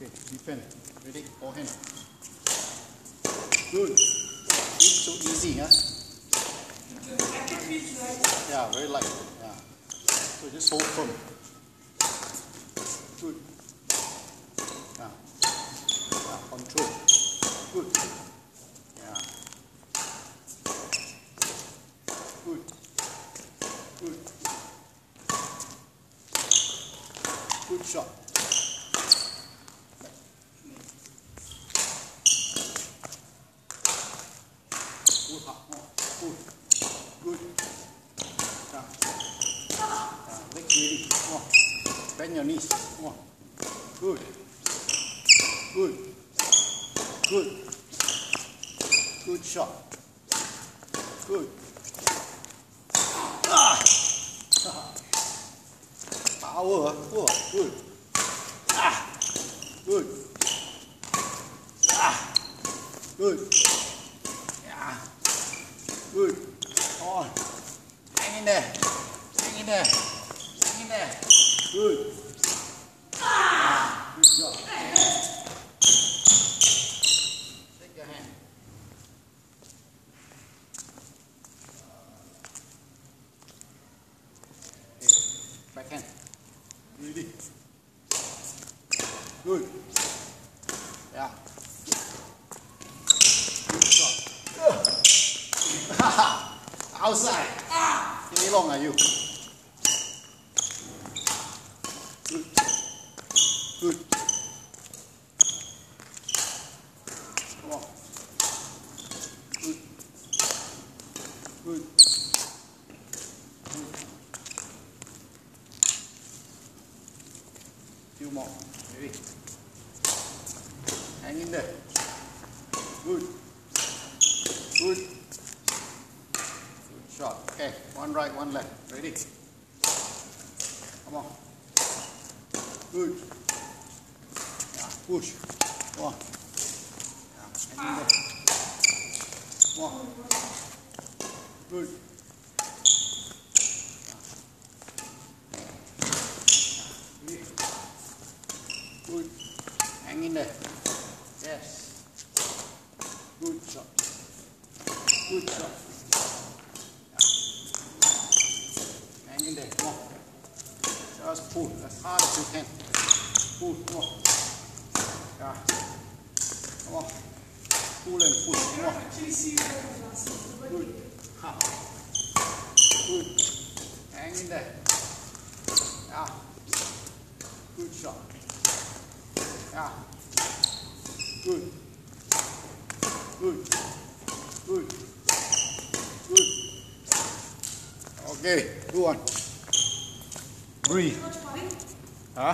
Okay, defend. Ready? Forehand. Good. It's so easy, huh? Yeah, very light. Yeah. So just hold firm. Good. Yeah. Yeah, control. Good. Yeah. Good. Good. Good shot. Good. Good. Good. Yeah. Yeah. Legs ready. Come on. Bend your knees. Come on. Good. Good. Good. Good shot. Good. Ah! Power. Oh, good. Ah! Good. Ah! Good. Yeah. Good. On. Hang in there. Hang in there. Hang in there. Good. Ah! Good job. Take your hand. Okay. Backhand. Ready. Good. Yeah. Good shot. Outside. How long are you? Good. Good. Come on. Good. Good. Good. Few more. Ready? Hang in there. Good. Good. Good shot. Okay. One right, one left. Ready? Come on. Good. Yeah. Push. Come on. Yeah. Hang in there. Come on. Good. Yeah. Good. Hang in there. Yes. Good shot. Good shot. Yeah. Hang in there. Come on. Just pull as hard as you can. Pull. Come on. Yeah. Come on. Pull and push. Come on. Good. Ha. Good. Hang in there. Yeah. Good shot. Yeah. Good. Good. Good. Good. Okay. Go on. Breathe.